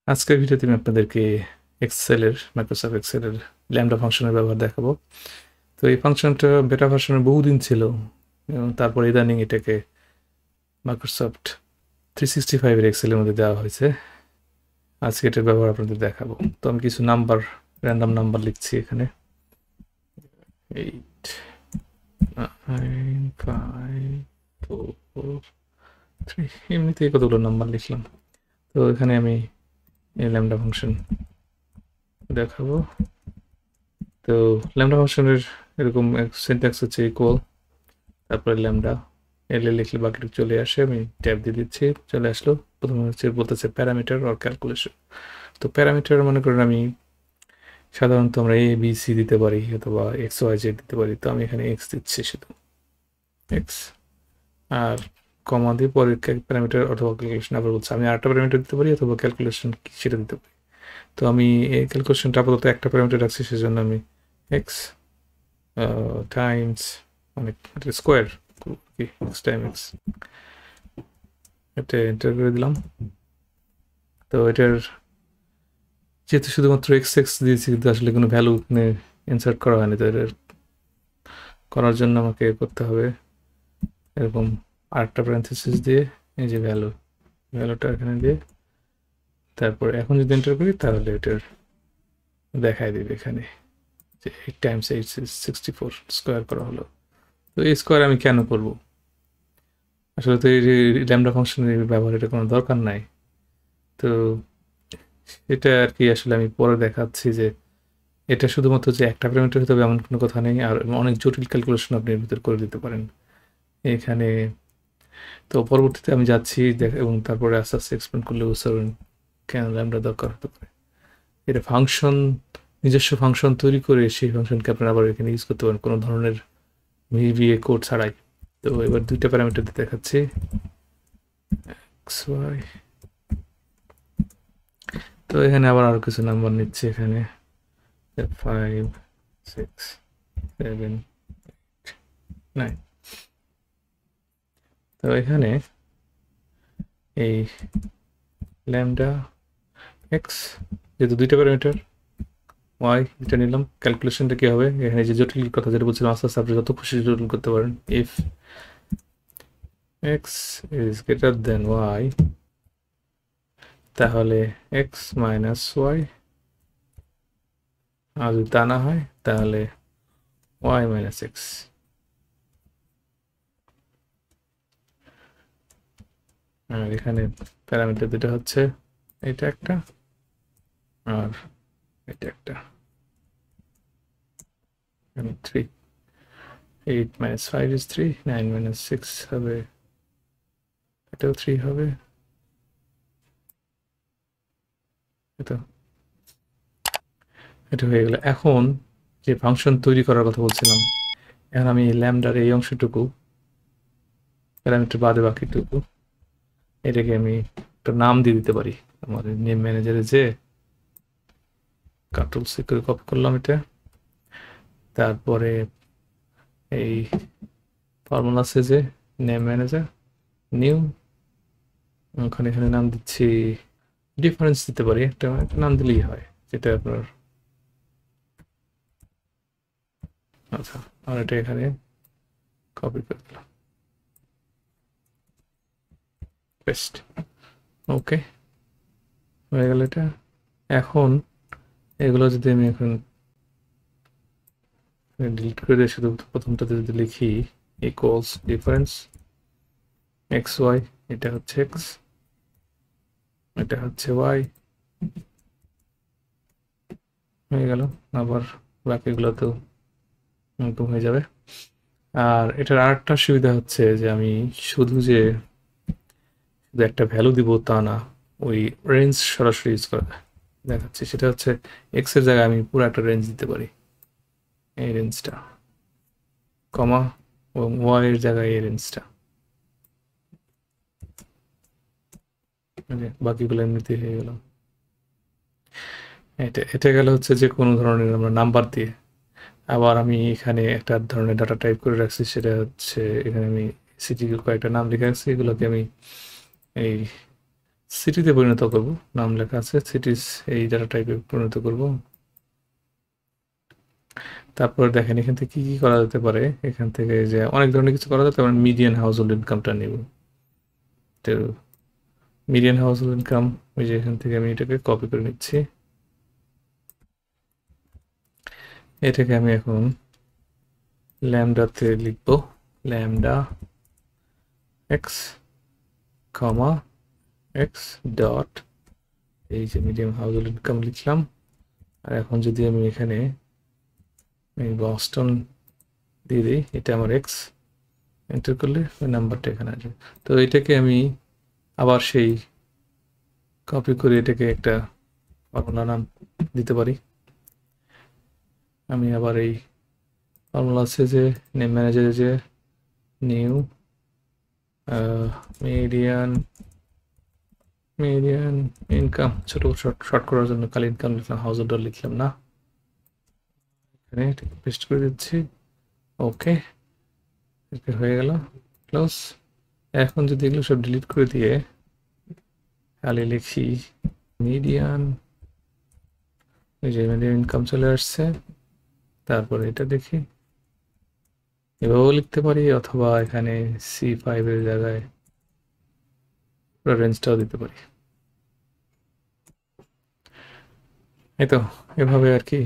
আজকের ভিডিওতে আমি আপনাদেরকে মাইক্রোসফট এক্সেলের ল্যামডা ফাংশনের ব্যবহার দেখাবো। তো এই ফাংশনটা বেটা ভার্সনের বহুদিন ছিল এবং তারপর ইদানিং এটাকে মাইক্রোসফট 365 এর এক্সেলের মধ্যে দেওয়া হয়েছে। আজকে এটার ব্যবহার আপনাদের দেখাবো। তো আমি কিছু র্যান্ডম নাম্বার লিখছি এখানে 8 9 5 4 3 এমনিতেই কতগুলো নাম্বার লিখলাম। তো এখানে আমি এই ল্যামডা ফাংশন দেখাবো। তো ল্যামডা ফাংশনের এরকম সিনট্যাক্স হচ্ছে ইকুয়াল, তারপরে ল্যামডা এল লিখলে বাকিটুকু চলে আসে। আমি ট্যাব দিয়ে দিচ্ছি, চলে আসলো। প্রথমে হচ্ছে বলতেছে প্যারামিটার অর ক্যালকুলেশন। তো প্যারামিটার মনে করেন আমি সাধারণত আমরা এ বি সি দিতে পারি অথবা এক্স ওয়াই জেড দিতে পারি। তো আমি এখানে এক্স দিচ্ছি, শুধু এক্স, আর কমা দিয়ে পরে প্যারামিটার অথবা ক্যালকুলেশন আবার বলছে আমি আরেকটা প্যারামিটার দিতে পারি অথবা ক্যালকুলেশন সেটা দিতে পারি। তো আমি এই ক্যালকুলেশনটা আপাতত একটা প্যারামিটার রাখছি, সেজন্য আমি এক্স টাইমস মানে স্কোয়ার এক্স টাইম এক্স এটা এন্টার করে দিলাম। তো এটার যেহেতু শুধুমাত্র এক্স এক্স দিয়েছি কিন্তু আসলে কোনো ভ্যালু এখানে ইনসার্ট করা হয়নি, তো এটার করার জন্য আমাকে করতে হবে এরকম আরেকটা প্যারেনথেসিস দিয়ে এই যে ভ্যালুটা এখানে দিয়ে তারপর এখন যদি এন্টার করি তাহলে এটার দেখায় দিবে এখানে যে 8 টাইমস 8 64 স্কোয়ার করা হলো। তো এই স্কোয়ার আমি কেন করব? আসলে তো এই ল্যামডা ফাংশনের ব্যবহার এটা কোনো দরকার নাই। তো এটা আর কি আসলে আমি পরে দেখাচ্ছি যে এটা শুধুমাত্র যে একটা প্যারামিটার হতে হবে এমন কোনো কথা নেই, আর অনেক জটিল ক্যালকুলেশন আপনি এর ভিতর করে দিতে পারেন এখানে। তো পরবর্তীতে আমি যাচ্ছি এবং তারপরে আস্তে আস্তে এক্সপ্লেন করলে বুঝতে পারবেন কেন ল্যামডা দরকার হতে পারে। এটা ফাংশন, নিজস্ব ফাংশন তৈরি করে সেই ফাংশনকে আপনারা আবার এখানে ইউজ করতে পারেন কোনো ধরনের ভিবিএ কোড ছাড়াই। তো এবার দুইটা প্যারামিটার দিয়ে দেখাচ্ছি, এক্স ওয়াই। তো এখানে আবার আরো কিছু নাম্বার নিচ্ছে, এখানে 5 6 7 9। তো এখানে এই ল্যামডা এক্স যেহেতু দুইটা প্যারামিটার, ওয়াই যেটা নিলাম, ক্যালকুলেশনটা কি হবে এখানে যে জটিল কথা যেটা বলছিলাম আস্তে আস্তে আপনি যত খুশি জটিল করতে পারেন। If x is greater then y তাহলে এক্স মাইনাস ওয়াই, আর যদি তা না হয় তাহলে ওয়াই মাইনাস এক্স। আর এখানে প্যারামিটার দুটো হচ্ছে এটা একটা আর এটা একটা, এখানে 3 8 minus 5 is 3, 9 minus 6 হবে, এটাও 3 হবে, এটা হয়ে গেল। এখন যে ফাংশন তৈরি করার কথা বলছিলাম, এখন আমি ল্যামডার এই অংশটুকু প্যারামিটার বাদে বাকিটুকু এটাকে আমি একটা নাম দিয়ে দিতে পারি। আমাদের নেম ম্যানেজারে যে কন্ট্রোল সি করে কপি করলাম এটা, তারপরে এই ফর্মুলা আছে যে নেম ম্যানেজার নিউ, ওখানে এখানে নাম দিচ্ছি ডিফারেন্স দিতে পারি, একটা নাম দিলেই হয় যেটা আপনার। আচ্ছা, আর এটা এখানে কপি করে দিলাম, পেস্ট, ওকে হয়ে গেল এটা। এখন এগুলো যদি আমি এখন ডিলিট করে দিয়ে শুধু প্রথমটাতে যদি লিখি ইকুয়ালস ডিফারেন্স এক্স ওয়াই, এটা হচ্ছে এক্স, এটা হচ্ছে ওয়াই, হয়ে গেল। আবার বাকিগুলোতেও এরকম হয়ে যাবে। আর এটার আরেকটা সুবিধা হচ্ছে যে আমি শুধু একটা ভ্যালু দিব তা না, ওই রেঞ্জ সরাসরি ইউজ করা দেখাচ্ছি। সেটা হচ্ছে এক্স এর জায়গায় আমি পুরো একটা রেঞ্জ দিতে পারি, এই রেঞ্জটা, কমা, এবং ওয়াই এর জায়গায় এই রেঞ্জটা, বাকিগুলো এমনিতে হয়ে গেল। এটা গেল হচ্ছে যে কোনো ধরনের আমরা নাম্বার দিয়ে। আবার আমি এখানে একটা ধরনের ডাটা টাইপ করে রাখছি, সেটা হচ্ছে এখানে আমি সিটি কয়েকটা নাম লিখে রাখছি, এগুলোকে আমি এই সিটিতে পরিণত করব, নাম লেখা আছে সিটিস, এই ডাটা টাইপে পরিণত করব। তারপর দেখেন এখান থেকে কি করা যেতে পারে, এখান থেকে যে অনেক ধরনের কিছু করা যেতে পারে। মিডিয়ান হাউস হোল্ড ইনকামটা নেব। তো মিডিয়ান হাউস হোল্ড ইনকাম, ওই যে এখান থেকে আমি এটাকে কপি করে নিচ্ছি। এটাকে আমি এখন ল্যামডাতে লিখব, lambda x comma x dot, এই যে মিডিয়াম হাউস হোল্ড ইনকাম লিখলাম। আর এখন যদি আমি এখানে বস্টন দিয়ে দিই, এটা আমার এক্স, এন্টার করলে ওই নাম্বারটা এখানে আসবে। তো এটাকে আমি আবার সেই কপি করে এটাকে একটা ফর্মুলা নাম দিতে পারি। আমি আবার এই ফর্মুলা আছে যে নেম ম্যানেজারে যে নিউ মিডিয়ান ইনকাম, ছোট শর্ট করার জন্য খালি ইনকাম লিখলাম, হাউস হোল্ডার লিখলাম না। এখানে পেস্ট করে দিচ্ছি, ওকে, হয়ে গেল, ক্লোজ। এখন যদি এগুলো সব ডিলিট করে দিয়ে খালি লিখি মিডিয়ান, এই যে মিডিয়ান ইনকাম চলে আসছে। তারপরে এটা দেখি, এভাবেও লিখতে পারি, অথবা এখানে C5 এর জায়গায় রেঞ্জটাও দিতে পারি। এই তো এভাবে আর কি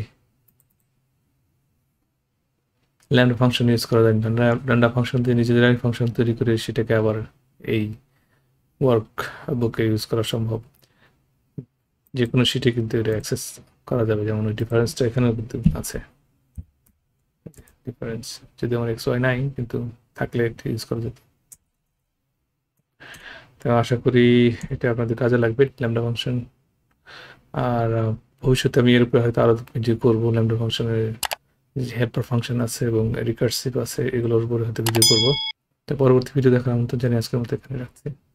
ল্যামডা ফাংশন ইউজ করা যায়। ল্যামডা ফাংশন দিয়ে নিজেদের ফাংশন তৈরি করে সেটাকে আবার এই ওয়ার্ক বুকে ইউজ করা সম্ভব। যে কোনো শিটে কিন্তু এটা অ্যাক্সেস করা যাবে, যেমন ওই ডিফারেন্সটা এখানেও কিন্তু আছে। ডিফারেন্স যদি আমার XY নাই, কিন্তু থাকলে এটা ইউজ করা যেত। তো আশা করি এটা আপনাদের কাজে লাগবে ল্যামডা ফাংশন। আর ভবিষ্যতে আমি এর উপরে হয়তো আরও ভিডিও করবো। ল্যামডা ফাংশনের যে হেল্পার ফাংশন আছে এবং রিকার্সিভ আছে, এগুলোর উপরে হয়তো ভিডিও করবো। তো পরবর্তী ভিডিও দেখার আমন্ত্রণ জানিয়ে আজকের মতো এখানে রাখছি।